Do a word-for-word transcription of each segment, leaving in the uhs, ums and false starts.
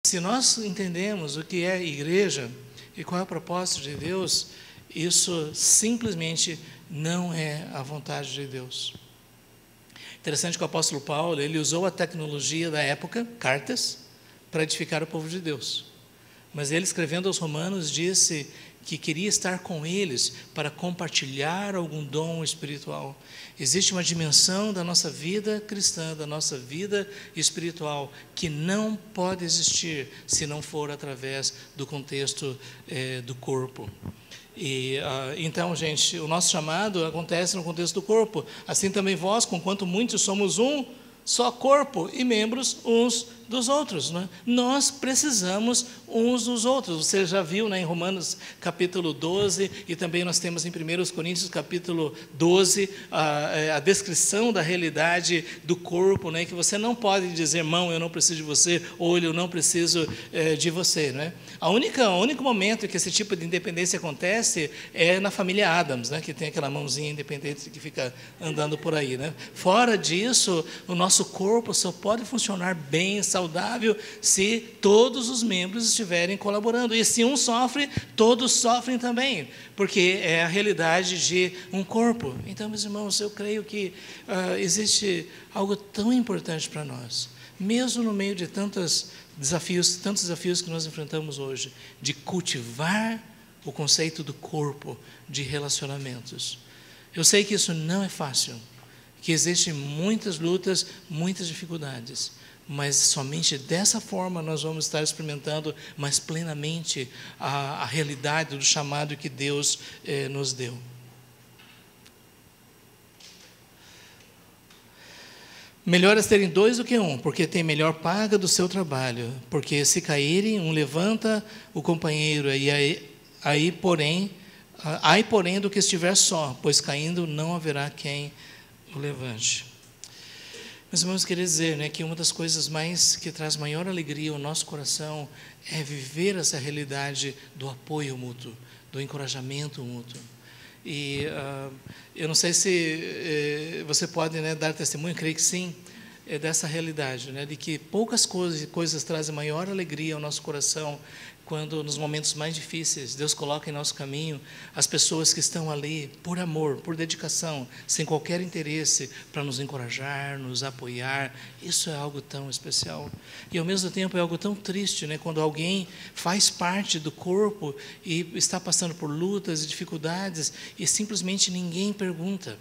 se nós entendemos o que é igreja e qual é o propósito de Deus, isso simplesmente não é a vontade de Deus. Interessante que o apóstolo Paulo, ele usou a tecnologia da época, cartas, para edificar o povo de Deus. Mas ele, escrevendo aos Romanos, disse que queria estar com eles para compartilhar algum dom espiritual. Existe uma dimensão da nossa vida cristã, da nossa vida espiritual, que não pode existir se não for através do contexto eh, do corpo. E, uh, então, gente, o nosso chamado acontece no contexto do corpo. Assim também vós, conquanto muitos somos um só corpo e membros uns dos outros, né? Nós precisamos uns dos outros. Você já viu, né, em Romanos capítulo doze, e também nós temos em primeira Coríntios capítulo doze, a, a descrição da realidade do corpo, né, que você não pode dizer, mão, eu não preciso de você, olho, eu não preciso é, de você, né? A única, o único momento que esse tipo de independência acontece é na família Adams, né, que tem aquela mãozinha independente que fica andando por aí, né? Fora disso, o nosso corpo só pode funcionar bem, saudável, se todos os membros estiverem colaborando. E se um sofre, todos sofrem também, porque é a realidade de um corpo. Então, meus irmãos, eu creio que uh, existe algo tão importante para nós, mesmo no meio de tantos desafios, tantos desafios que nós enfrentamos hoje, de cultivar o conceito do corpo, de relacionamentos. Eu sei que isso não é fácil, que existem muitas lutas, muitas dificuldades, mas somente dessa forma nós vamos estar experimentando mais plenamente a, a realidade do chamado que Deus eh, nos deu. Melhor é terem dois do que um, porque tem melhor paga do seu trabalho, porque se caírem, um levanta o companheiro, e aí, aí porém, ai porém do que estiver só, pois caindo não haverá quem o levante. Meus irmãos, queria dizer, né, que uma das coisas mais que traz maior alegria ao nosso coração é viver essa realidade do apoio mútuo, do encorajamento mútuo. E uh, eu não sei se eh, você pode, né, dar testemunho, creio que sim, é dessa realidade, né, de que poucas coisas, coisas trazem maior alegria ao nosso coração quando, nos momentos mais difíceis, Deus coloca em nosso caminho as pessoas que estão ali por amor, por dedicação, sem qualquer interesse, para nos encorajar, nos apoiar. Isso é algo tão especial. E, ao mesmo tempo, é algo tão triste, né, quando alguém faz parte do corpo e está passando por lutas e dificuldades e simplesmente ninguém pergunta.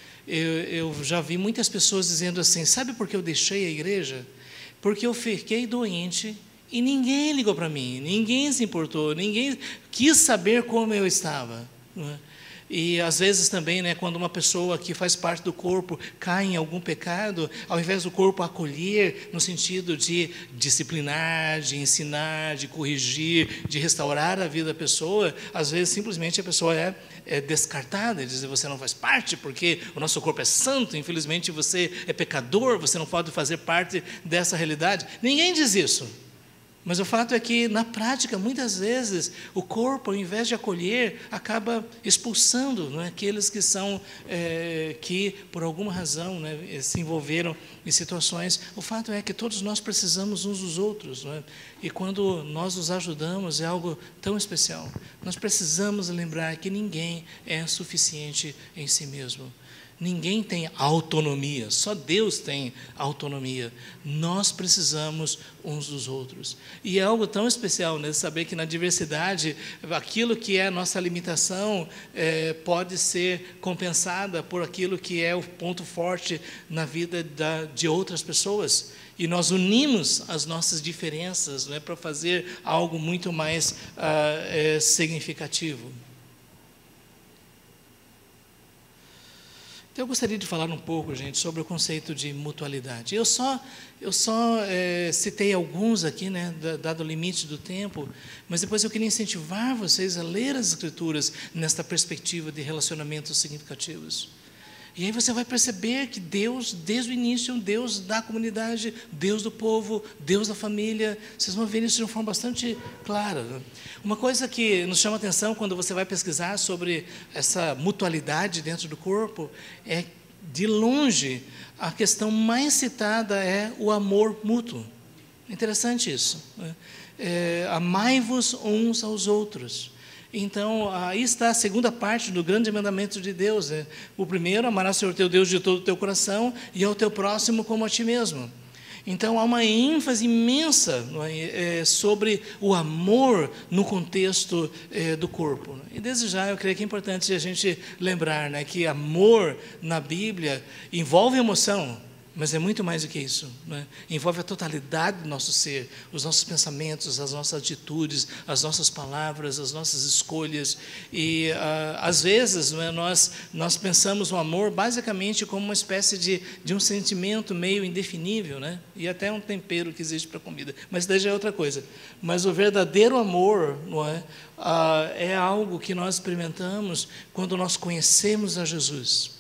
Eu, eu já vi muitas pessoas dizendo assim, sabe por que eu deixei a igreja? Porque eu fiquei doente e ninguém ligou para mim, ninguém se importou, ninguém quis saber como eu estava, não é? E às vezes também, né, quando uma pessoa que faz parte do corpo cai em algum pecado, ao invés do corpo acolher, no sentido de disciplinar, de ensinar, de corrigir, de restaurar a vida da pessoa, às vezes simplesmente a pessoa é, é descartada, diz, você não faz parte porque o nosso corpo é santo, infelizmente você é pecador, você não pode fazer parte dessa realidade. Ninguém diz isso. Mas o fato é que, na prática, muitas vezes, o corpo, ao invés de acolher, acaba expulsando, não é, aqueles que são, é, que, por alguma razão, né, se envolveram em situações. O fato é que todos nós precisamos uns dos outros, não é? E quando nós nos ajudamos, é algo tão especial. Nós precisamos lembrar que ninguém é suficiente em si mesmo. Ninguém tem autonomia, só Deus tem autonomia. Nós precisamos uns dos outros. E é algo tão especial, né, saber que na diversidade, aquilo que é a nossa limitação é, pode ser compensada por aquilo que é o ponto forte na vida da, de outras pessoas. E nós unimos as nossas diferenças, né, para fazer algo muito mais ah, é, significativo. Então, eu gostaria de falar um pouco, gente, sobre o conceito de mutualidade. Eu só, eu só é, citei alguns aqui, né, dado o limite do tempo, mas depois eu queria incentivar vocês a ler as Escrituras nesta perspectiva de relacionamentos significativos. E aí você vai perceber que Deus, desde o início, é um Deus da comunidade, Deus do povo, Deus da família. Vocês vão ver isso de uma forma bastante clara. Uma coisa que nos chama a atenção quando você vai pesquisar sobre essa mutualidade dentro do corpo é, de longe, a questão mais citada é o amor mútuo. Interessante isso, né? É, amai-vos uns aos outros. Então, aí está a segunda parte do grande mandamento de Deus, né? O primeiro, amarás o Senhor teu Deus de todo o teu coração e ao teu próximo como a ti mesmo. Então, há uma ênfase imensa, não é, é, sobre o amor no contexto é, do corpo. E desde já, eu creio que é importante a gente lembrar, né, que amor na Bíblia envolve emoção, mas é muito mais do que isso, né? Envolve a totalidade do nosso ser, os nossos pensamentos, as nossas atitudes, as nossas palavras, as nossas escolhas. E ah, às vezes, não é, nós, nós pensamos o amor basicamente como uma espécie de, de um sentimento meio indefinível, né? E até um tempero que existe para a comida, mas daí já é outra coisa. Mas o verdadeiro amor, não é, ah, é algo que nós experimentamos quando nós conhecemos a Jesus.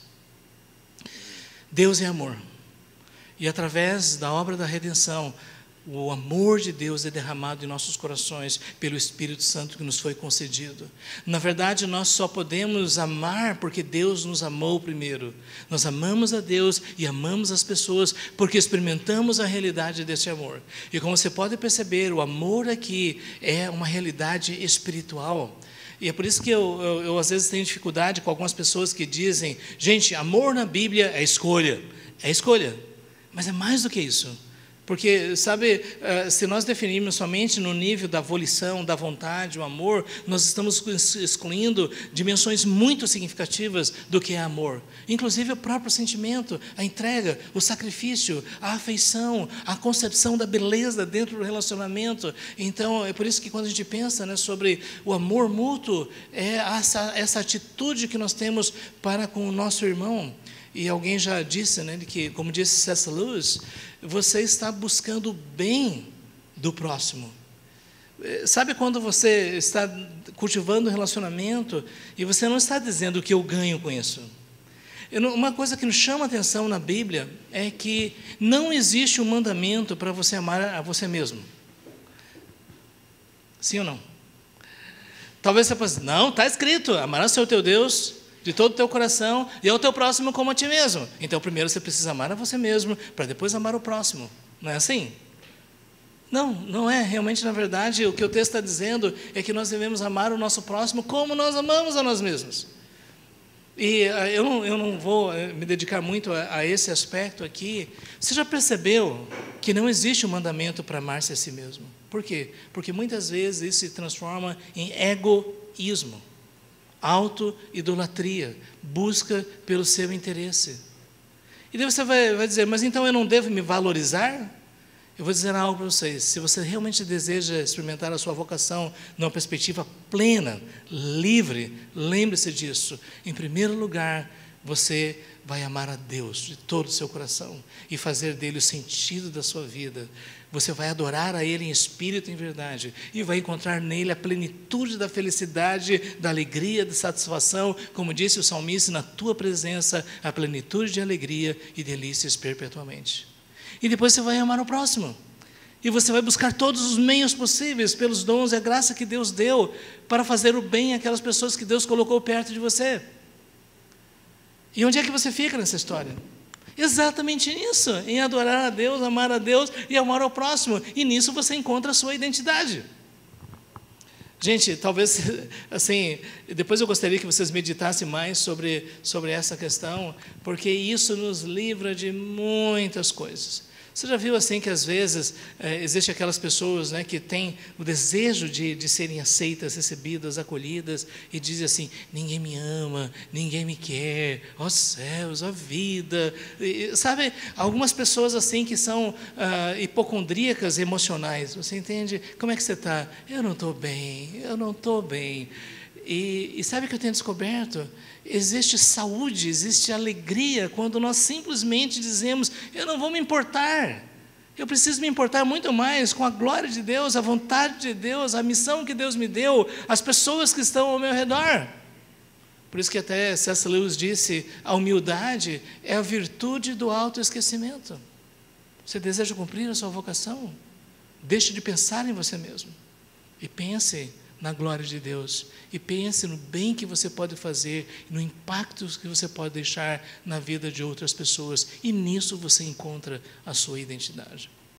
Deus é amor. E através da obra da redenção, o amor de Deus é derramado em nossos corações pelo Espírito Santo que nos foi concedido. Na verdade, nós só podemos amar porque Deus nos amou primeiro. Nós amamos a Deus e amamos as pessoas porque experimentamos a realidade desse amor. E como você pode perceber, o amor aqui é uma realidade espiritual. E é por isso que eu, eu, eu às vezes tenho dificuldade com algumas pessoas que dizem: gente, amor na Bíblia é escolha. É escolha. Mas é mais do que isso, porque, sabe, se nós definirmos somente no nível da volição, da vontade, o amor, nós estamos excluindo dimensões muito significativas do que é amor, inclusive o próprio sentimento, a entrega, o sacrifício, a afeição, a concepção da beleza dentro do relacionamento. Então, é por isso que quando a gente pensa, né, sobre o amor mútuo, é essa, essa atitude que nós temos para com o nosso irmão. E alguém já disse, né, que, como disse C S Lewis, você está buscando o bem do próximo. Sabe quando você está cultivando um relacionamento e você não está dizendo o que eu ganho com isso? Uma coisa que nos chama a atenção na Bíblia é que não existe um mandamento para você amar a você mesmo. Sim ou não? Talvez você pense, não, está escrito, amarás o Senhor teu Deus de todo o teu coração e ao teu próximo como a ti mesmo. Então, primeiro você precisa amar a você mesmo, para depois amar o próximo. Não é assim? Não, não é. Realmente, na verdade, o que o texto está dizendo é que nós devemos amar o nosso próximo como nós amamos a nós mesmos. E uh, eu, não, eu não vou uh, me dedicar muito a, a esse aspecto aqui. Você já percebeu que não existe um mandamento para amar-se a si mesmo? Por quê? Porque muitas vezes isso se transforma em egoísmo. Auto-idolatria, busca pelo seu interesse. E daí você vai, vai dizer, mas então eu não devo me valorizar? Eu vou dizer algo para vocês: se você realmente deseja experimentar a sua vocação numa perspectiva plena, livre, lembre-se disso. Em primeiro lugar, você vai amar a Deus de todo o seu coração e fazer dele o sentido da sua vida. Você vai adorar a Ele em espírito e em verdade e vai encontrar nele a plenitude da felicidade, da alegria, da satisfação, como disse o salmista, na tua presença a plenitude de alegria e delícias perpetuamente. E depois você vai amar o próximo. E você vai buscar todos os meios possíveis, pelos dons e a graça que Deus deu, para fazer o bem àquelas pessoas que Deus colocou perto de você. E onde é que você fica nessa história? Exatamente nisso, em adorar a Deus, amar a Deus e amar ao próximo. E nisso você encontra a sua identidade. Gente, talvez, assim, depois eu gostaria que vocês meditassem mais sobre, sobre essa questão, porque isso nos livra de muitas coisas. Você já viu assim que às vezes é, existe aquelas pessoas, né, que têm o desejo de, de serem aceitas, recebidas, acolhidas, e dizem assim: ninguém me ama, ninguém me quer, ó céus, ó vida. E, sabe, algumas pessoas assim que são ah, hipocondríacas emocionais. Você entende? Como é que você está? Eu não estou bem, eu não estou bem. E, e sabe o que eu tenho descoberto? Existe saúde, existe alegria quando nós simplesmente dizemos: eu não vou me importar, eu preciso me importar muito mais com a glória de Deus, a vontade de Deus, a missão que Deus me deu, as pessoas que estão ao meu redor. Por isso que até C S Lewis disse: a humildade é a virtude do autoesquecimento. Você deseja cumprir a sua vocação? Deixe de pensar em você mesmo e pense na glória de Deus, e pense no bem que você pode fazer, no impacto que você pode deixar na vida de outras pessoas, e nisso você encontra a sua identidade.